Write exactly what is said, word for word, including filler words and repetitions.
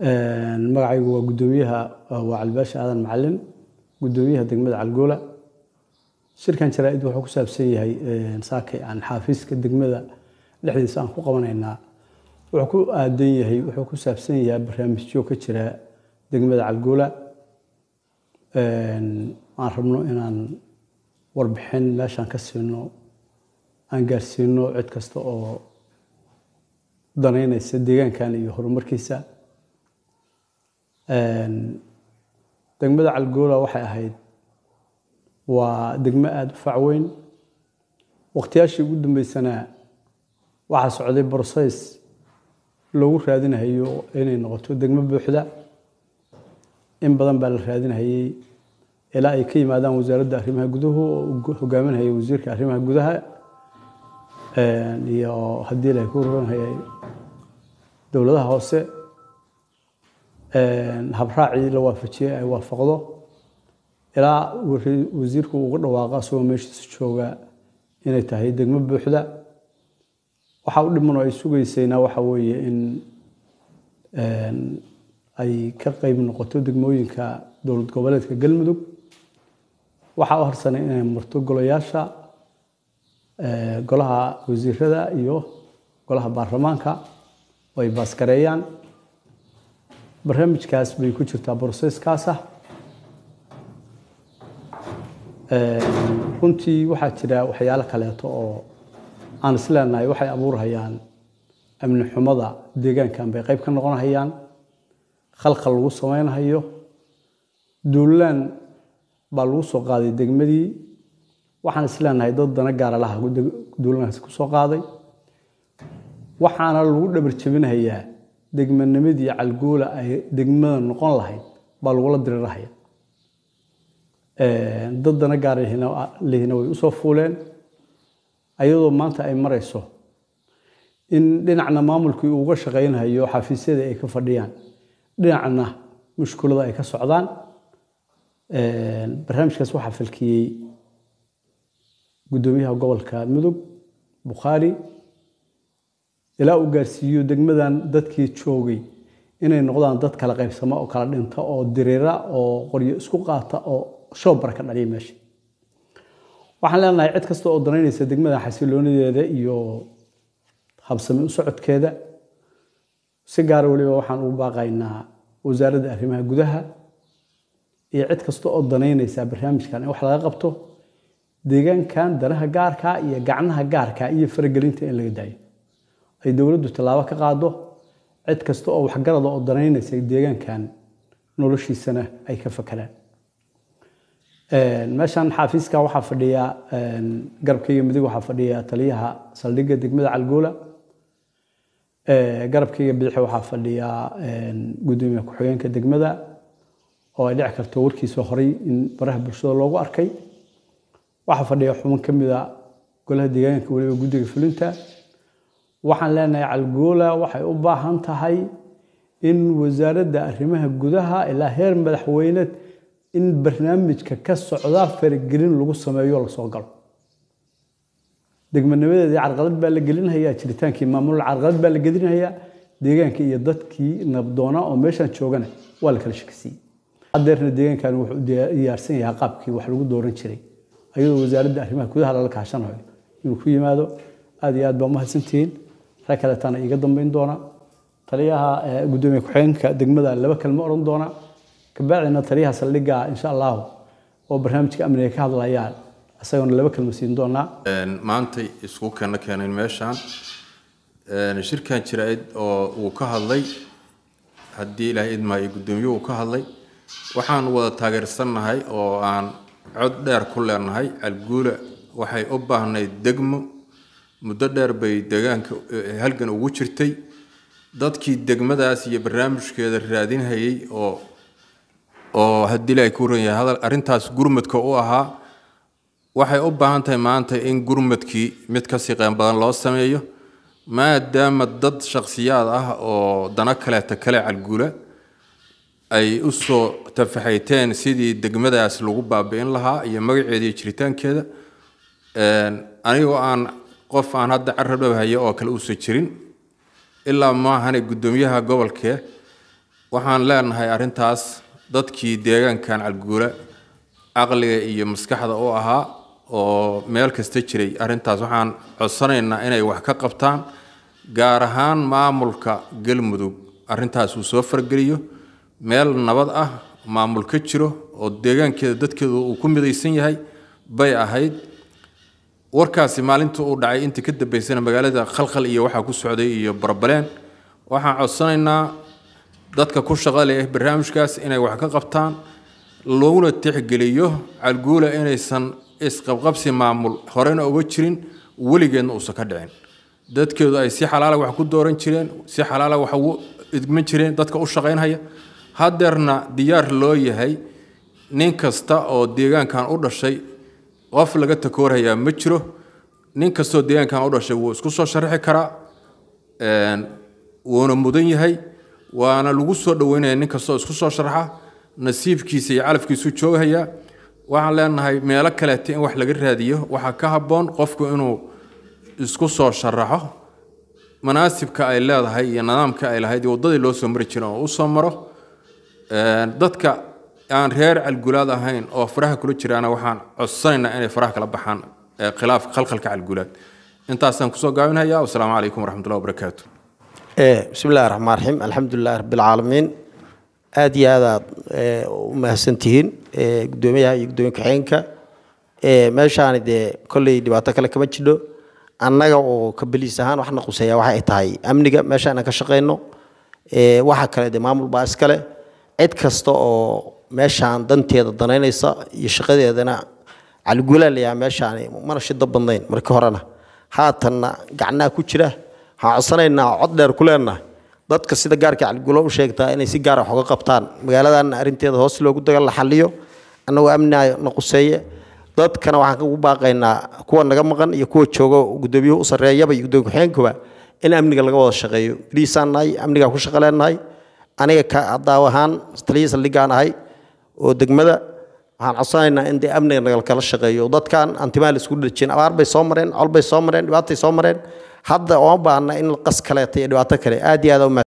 magacaygu waa gudoomiyaha waa Calbaash Aadan Macallin gudoomiyaha degmada Calgoola shirkan jaraa'id wuxuu ku saabsan yahay saakay aan xafiiska degmada dhexdiisa aan ku qabanaynaa wuxuu ku aadan yahay wuxuu ku saabsan yahay barnaamijyo ka jira degmada Calgoola aan rabno inaan warbixin meeshan ka siino aan gaarsiino cid kasta oo danaynaysa deegaankan iyo horumarkiisa degmada Calgoola waxay ahayd waa degmo aad u facweyn waqtiyaashii ugu dambeysana waxa socday process loogu raadinayo inay noqoto degmo buuxda in badan baa la raadinayay ilaa ay ka yimaadaan wasaaradda arrimaha gudaha oo hogaaminaya wasiirka arrimaha gudaha iyo haddii la ku roonayay dawladaha hoose habraaci la waafajiyay ay waafaqdo ilaa wasiirku ugu dhawaaqa soo meeshiisa jooga inay tahay degmo buuxda waxa u dhiman oo ay sugaysayna waxa weeye in ay ka qayb noqoto degmooyinka dowlad goboleedka Galmudug waxa u harsanay inay marto golayaasha golaha wasiirada iyo golaha baarlamaanka oo ay baaskareeyaan barnaamijkaas bay ku jirtaa process-kaas ah runtii waxaa jira waxyaalo kaleeto oo aan isleenahay waxay abuurayaan amni xumada deegaankan bay qayb ka noqonayaan khalkhal lagu samaynayo duulaan baa lagu soo qaaday degmadii waxaan isleenahay dad dana gaar ah duulaankaas ku soo qaaday waxaana lagu dhabar jabinayaa degmanimadii Calgoola ay degmada noqon lahayd baa lagu la dirirahay dad dana gaar ah leehina way u soo fuuleen ayadoo maanta ay marayso in dhinacna maamulkii uu uga shaqeynayo xafiisyada ay ka fadhiyaan dhinacna mushkulada ay ka socdaan barnaamijkaas waxa falkiyay gudoomiyaha gobolka Mudug Bukhari ilaa uu gaarsiiyo degmadan dadkii joogay inay noqdaan dad kala qaybsamo oo kala dhinta oo direera oo qoryo isku qaata oo shoobar ka dhaliya meesha waxaan leenahay cid kasta oo danaynaysa degmada xasiloonideeda iyo habsami u socodkeeda si gaar ah waliba waxaan u baaqaynaa wasaaradda arrimaha gudaha iyo cid kasta oo danaynaysa barnaamijkan in wax laga qabto deegaankan danaha gaarka iyo gacnaha gaarka iyo faragelinta in laga daayo ay dawladdu talaabo ka qaado cid kasta oo wax garad oo danaynaysa deegaankan noloshiisana ay ka fakaraan meeshan xafiiska waxa fadhiya garabkayga midig waxa fadhiya taliyaha saldhigga degmada Calgoola garabkayga bidix waxa fadhiya gudoomiyaha ku-xigeenka degmada oo ay dhici karto warkiisa horay in baraha bulshada loogu arkay waxa fadhiya xubin kamid ah golaha deegaanka waliba guddiga fulinta waxaan leenahay Calgoola waxay u baahan tahay in wasaaradda arrimaha gudaha ilaa heer madaxweyne in barnaamijka ka socda faragelin lagu sameeyo la soo galo degmanimadeedii carqalad baa la gelinayaa jiritaankii maamul carqalad baa la gelinayaa deegaanka iyo dadkii nabdoona oo meeshan joogana waa la kala shakisay hadeerna deegaankan wuxuu diyaarsan yahay qaabkii wax lagu dooran jiray ayadoo wasaaradda arrimaha gudaha la kaashanayo inuu ku yimaado aad iyo aad baa mahadsantihiin rakaleetana iga dambeyn doona taliyaha gudoomiyaha ku-xigeenka degmada laba kalmo oran doona kabacdina taliyaha saldhigga insha Allah oo barnaamijka amniga ka hadlayaan asaguna laba kalmo siin doona maanta isku kana keenay meeshan shirkan jiraa'id oo uu ka hadlay hadii Ilaahay idmaayo gudoomiyuhu ka hadlay waxaan wada taageersanahay oo aan cod dheer ku leenahay Calgoola waxay u baahnay degmo muddo dheer bay deegaanka halgan ugu jirtay dadkii degmadaas iyo barnaamijkeeda raadinayay oo oo hadii la ku roon yahay hadal arintaas gurmadka u ahaa waxay u baahan tahay maanta in gurmadkii mid ka sii qeyb badan loo sameeyo maadaama dad shakhsiyaad ah oo dana kale ta kale Calgoola ay u soo tafaxayteen sidii degmadaas lagu baabi'in lahaa iyo magaceedii jiritaankeeda een anigu aan qof aan hadda carab hayo oo kale u soo jirin ilaa ma ahana gudoomiyaha gobolka waxaan leenahay arrintaas dadkii deegaankan Calguula aqliga iyo maskaxda oo ahaa oo meel kasta jiray arrintaas waxaan codsanaynaa inay wax ka qabtaan gaar ahaan maamulka Galmudug arrintaas uu soo fargeliyo meel nabad ah maamul ka jiro oo deegaankeeda dadkeedu uu ku midaysan yahay bay ahayd warkaasi maalinta uu dhacay inta ka dambeysana magaalada khalkhal iyo waxa ku socday iyo barbaleen waxaan codsanaynaa dadka ku shaqada leh barnaamijkaas inay wax ka qabtaan looguna tixgeliyo Calguula inaysan isqabqabsi maamul horena uga jirin weligeedna uusan ka dhicin dadkeedu ay si xalaal ah wax ku dooran jireen si xalaal ah wax ugu idmin jireen dadka u shaqeynaya hadeerna diyaar loo yahay nin kasta oo deegaankan u dhashay qof laga takooraya ma jiro nin kasta oo deegaankan u dhashay wuu isku soo sharaxi karaa een wuuna mudan yahay waana lagu soo dhaweynaya nin kasta oo isku soo sharaxa nasiibkiisa iyo calafkiisu joogaya waxaan leenahay meelo kale in wax laga raadiyo waxa ka haboon qofku inuu isku soo sharaxo manaasibka ay leedahay iyo nidaamka ay lahayd wadadii loo soo mari jiray oo u soo maro een dadka aan reer Calguulaad ahayn oo faraha kula jiraana waxaan codsanaynaa inay faraha kala baxaan khilaaf khalkhalka Calguulaad intaasaan ku soo gaabinayaa assalaamu calaykum waraxmatullaahi wabarakaatuh ee bismillaahir rahmaanir rahiim alxamdulilaahi rabbil caalamiin aad iyo aad u mahadsantihiin ee gudoomiyaha iyo gudoomiye ku-xigeenka ee meeshaan de kulli dhibaato kale kama jiro annaga oo ka biliis ahaan waxna quseeyaa waxa ay tahay amniga meeshaan ka shaqeyno ee waxa kale de maamul baa iskale cid kasta oo meeshaan danteeda danaynaysa iyo shaqadeedana Calguula leeyahay meeshaan mana shida badnayn markii horena haatanna gacnaa ku jira waxaan codsanaynaa cod dheer ku leenahay dadka sida gaarka Calguula u sheegtaa inay si gaar ah uga qabtaan magaaladan arinteeda hoos loogu dagal la xaliyo annagu amniga naqoseeye dadkana waxaan ugu baaqaynaa kuwa naga maqan iyo kuwa jooga gudoomiyuhu u sareeyaba iyo gudoomiye ku-xigeenkuba in amniga laga wada shaqeeyo liisaanay amniga ku shaqaleenahay aniga ka daawahan taliis ligaanahay oo degmada waxaan codsanaynaa in amniga naga kala shaqeeyo dadkan antimaal isku dhajin abaar bay soo mareen col bay soo mareen dhibaatay soo mareen hadda oo baahna in qas kale iyo dhibaato kale aad iyo aad